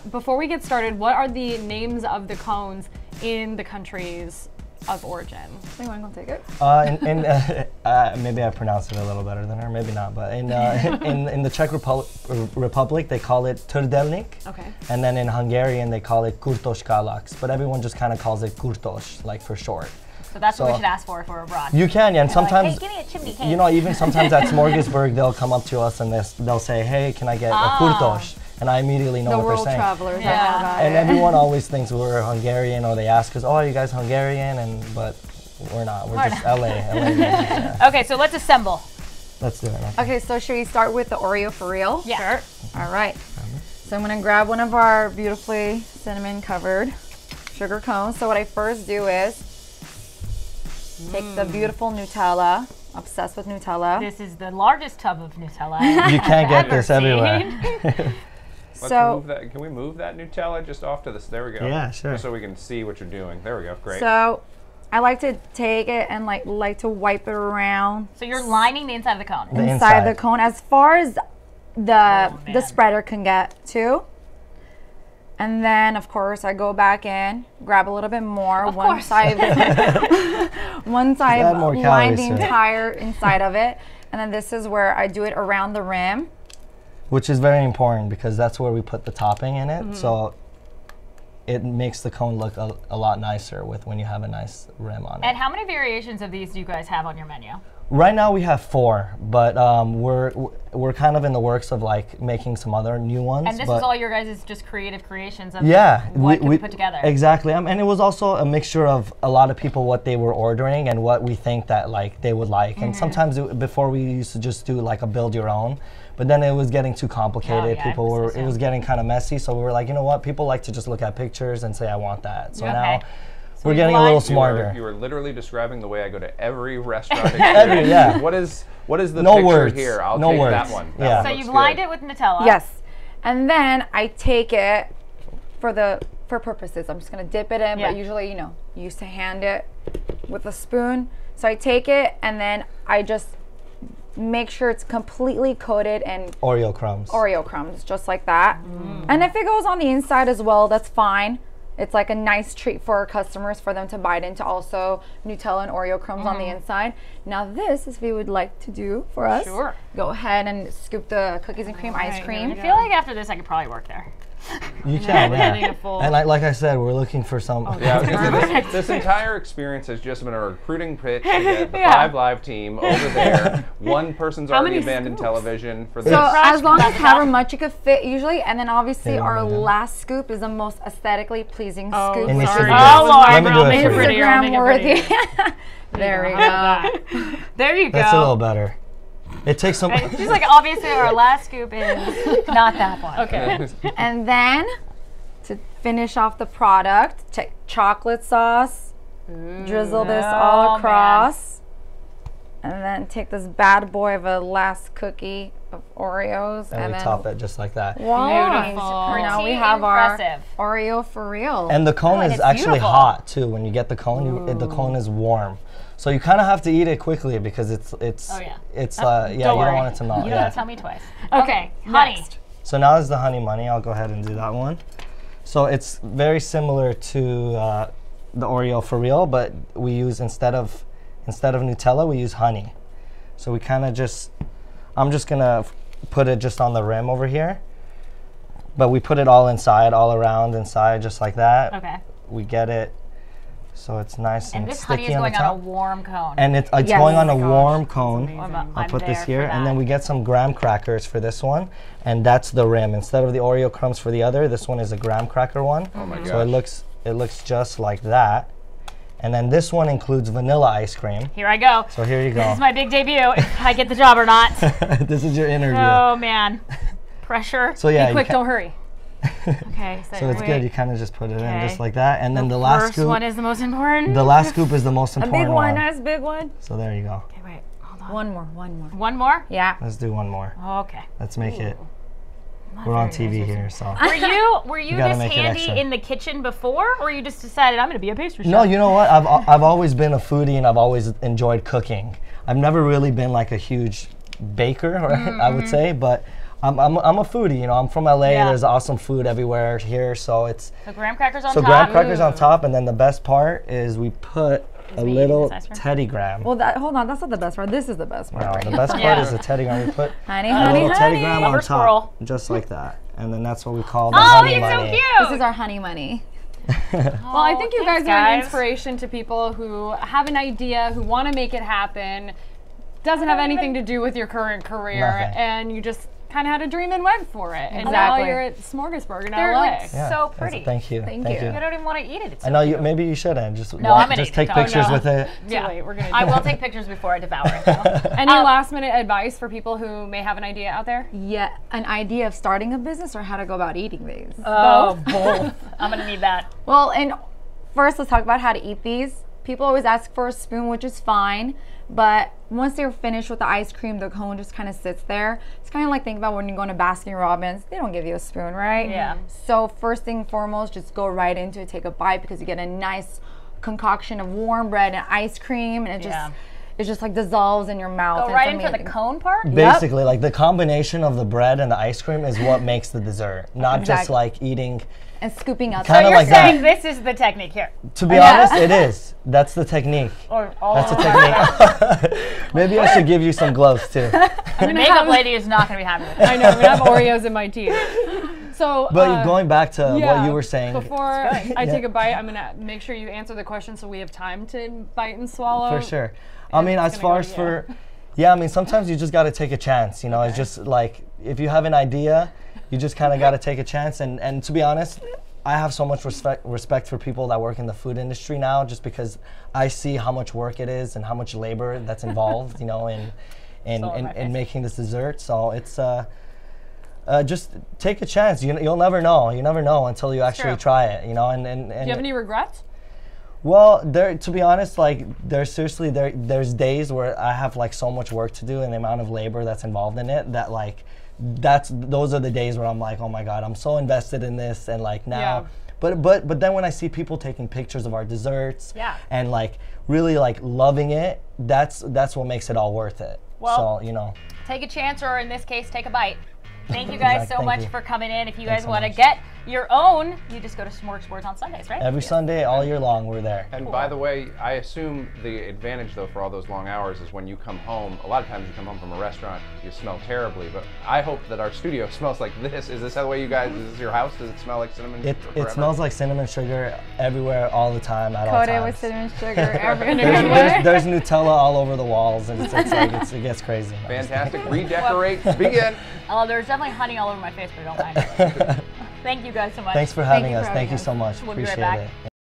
before we get started, what are the names of the cones in the countries of origin? Anyone gonna take it? Maybe I pronounced it a little better than her, maybe not. But in the Czech Republic, they call it trdelnik. Okay. And then in Hungarian, they call it kurtos kalax. But everyone just kind of calls it kurtos, like for short. So that's what we should ask for if we're abroad. You can, yeah. And sometimes, like, hey, give me a chimney cake. you know, even sometimes at Smorgasburg, they'll come up to us and they'll say, hey, can I get a kurtos? And I immediately know what they're saying. The world travelers. Yeah. And everyone always thinks we're Hungarian, or they ask us, oh, are you guys Hungarian? But we're not. We're just LA. Yeah. Okay, so let's assemble. Let's do it. Okay, so should we start with the Oreo for real? Yeah. Sure. All right. So I'm gonna grab one of our beautifully cinnamon covered sugar cones. So what I first do is take the beautiful Nutella. Obsessed with Nutella. This is the largest tub of Nutella. You can't get this everywhere. Let's move that. Can we move that Nutella just off to this? There we go. Yeah, sure. Just so we can see what you're doing. There we go. Great. So I like to take it and like to wipe it around. So you're lining the inside of the cone. Inside the cone as far as the spreader can get to. And then, of course, I go back in, grab a little bit more. Once I've lined the entire inside of it. And then this is where I do it around the rim. Which is very important because that's where we put the topping in it. So it makes the cone look a lot nicer when you have a nice rim on it. And how many variations of these do you guys have on your menu? Right now we have 4, but we're kind of in the works of like making some other new ones. And this is all your guys' just creative creations of what we put together. Exactly, and it was also a mixture of a lot of people what they were ordering and what we think that like they would like. And sometimes before we used to just do like a build your own, but then it was getting too complicated. It was getting kind of messy. So we were like, you know what? People like to just look at pictures and say I want that. So now. We're getting a little smarter. You are literally describing the way I go to every restaurant. What is the picture here? I'll take that one. So you've lined it with Nutella. Yes. And then I take it for purposes. I'm just gonna dip it in, but usually, you used to hand it with a spoon. So I take it and then I just make sure it's completely coated in Oreo crumbs. Oreo crumbs, just like that. And if it goes on the inside as well, that's fine. It's like a nice treat for our customers for them to bite into, also Nutella and Oreo crumbs on the inside. Now this is what we would like to do for us. Sure. Go ahead and scoop the cookies and cream ice cream. I feel like after this I could probably work there. You can, And like I said, we're looking for some. This entire experience has just been a recruiting pitch to get the 5 Live team over there. One person's already abandoned television for this. So as long as however much you could fit usually, and then obviously our last scoop is the most aesthetically pleasing scoop. Instagram worthy. There we go. There you go. That's a little better. It takes some. She's like, obviously, our last scoop is not that one. Okay. And then, to finish off the product, take chocolate sauce, drizzle this all across, and then take this bad boy of a last cookie of Oreos, and then top it just like that. Wow. Beautiful. Now we have our Oreo for real. And the cone is actually hot too. When you get the cone, the cone is warm. So you kind of have to eat it quickly because you don't want it to melt. You don't have to tell me twice. Okay, honey. So now is the honey money. I'll go ahead and do that one. So it's very similar to the Oreo for real, but we use instead of Nutella, we use honey. So we kind of I'm just gonna put it just on the rim over here, but we put it all inside, all around inside, just like that. Okay. We get it. So it's nice and this sticky honey is on the going top. on a warm cone. And it's going on a warm cone. I'll put this here, and then we get some graham crackers for this one, and that's the rim. Instead of the Oreo crumbs for the other, this one is a graham cracker one. Oh my gosh. So it looks just like that. And then this one includes vanilla ice cream. Here I go. So here you go. This is my big debut. If I get the job or not. This is your interview. Oh man, pressure. So yeah, be quick, don't hurry. Okay, so it's good. You kind of just put it in just like that, and then the last scoop. First one is the most important. The last scoop is the most important one. A big one, nice big one. So there you go. Okay, wait, hold on. One more. One more? Yeah. Let's do one more. Okay. Let's make it. We're on TV here, so. Were you this handy in the kitchen before, or you just decided I'm going to be a pastry chef? No, you know what? I've always been a foodie, and I've always enjoyed cooking. I've never really been like a huge baker, I would say, but I'm a foodie, you know. I'm from LA. Yeah. There's awesome food everywhere here, so it's So graham crackers on so top. graham crackers on top, and then the best part is we put a me little eating this ice cream? Teddy graham. Well, hold on, that's not the best part. This is the best part. No, right the here. best part Yeah. is the Teddy graham. We put Honey, a honey, little Teddy honey. graham Lover on top, squirrel. just like that, and then that's what we call the Oh, honey he's so money. cute. This is our honey money. Well, I think you thanks, guys are an guys. inspiration to people who have an idea, who want to make it happen. Doesn't have anything to do with your current career, Nothing. and you just kind of had a dream and went for it. And now Exactly. you're at Smorgasburg in They're LA. like Yeah, so that's- pretty. Thank you. Thank Thank you. you. I don't even want to eat it. It's I so know cute. maybe you shouldn't. Just I'm gonna just eat take it. pictures Oh, no. with it. Yeah. Wait, we're gonna do I will that. take pictures before I devour it. Though. Any last minute advice for people who may have an idea out there? Yeah, an idea of starting a business or how to go about eating these. Oh, both. I'm gonna need that. Well, and first let's talk about how to eat these. People always ask for a spoon, which is fine, but once they're finished with the ice cream, the cone just kind of sits there. It's kind of like think about when you're going to Baskin Robbins, they don't give you a spoon, right? Yeah. So first thing foremost, just go right into it, take a bite because you get a nice concoction of warm bread and ice cream, and it just like dissolves in your mouth. Go right It's in for the amazing. cone part. Basically, like the combination of the bread and the ice cream is what makes the dessert, not just Exactly. like eating. And scooping out. Kinda So you're like that. saying this is the technique here, To be honest, it is. That's the technique. or all That's of the it? technique. Maybe I should give you some gloves too. The makeup lady is not gonna be happy with I that. know, I'm gonna have Oreos in my teeth. So, But going back to what you were saying, Before I take a bite, I'm gonna make sure you answer the question so we have time to bite and swallow. for sure. I mean, it's as gonna far go as to for, yeah, I mean, sometimes you just got to take a chance. You know, it's just like if you have an idea, you just kind of got to take a chance. And to be honest, I have so much respect for people that work in the food industry now, just because I see how much work it is and how much labor that's involved, you know, in making this dessert. So it's just take a chance. You'll never know. You never know until you actually true. try it, you know. And Do you have any regrets? well, to be honest, like there's days where I have like so much work to do and the amount of labor that's involved in it that like those are the days where I'm like, oh my God, I'm so invested in this, and like now. Yeah. But then when I see people taking pictures of our desserts Yeah. and like really like loving it, that's what makes it all worth it. Well, so, you know. Take a chance, or in this case, take a bite. Thank you guys so Thank much you. for coming in. If you Thanks guys so want to much. get your own, you just go to Smorgasburg on Sundays, right? Every Sunday, all year long, we're there. And by the way, I assume the advantage though for all those long hours is when you come home, a lot of times you come home from a restaurant, you smell terribly, but I hope that our studio smells like this. Is this the way you guys, is this your house? Does it smell like cinnamon? It forever? smells like cinnamon sugar everywhere, all the time, at all Coated times. with cinnamon sugar everywhere. There's Nutella all over the walls, and it gets crazy. Fantastic. Redecorate. Begin. Oh, there's definitely honey all over my face, but I don't mind it. Thank you guys so much. Thanks for having you for us. having Thank you us. so much. We'll be right Appreciate back. it.